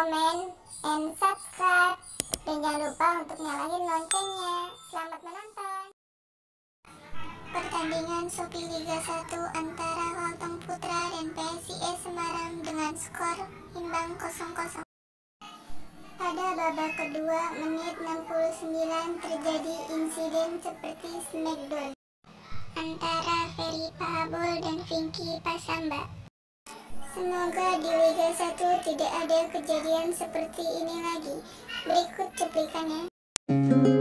komen, and subscribe. Dan jangan lupa untuk nyalain loncengnya. Selamat menonton. Pertandingan Shopee Liga 1 antara Kalteng Putra dan PSIS Semarang dengan skor imbang 0-0. Pada babak kedua, menit 69 terjadi insiden seperti smackdown antara Ferry Pahabol dan Vinky Pasamba. Semoga di Liga 1 tidak ada kejadian seperti ini lagi. Berikut cuplikannya.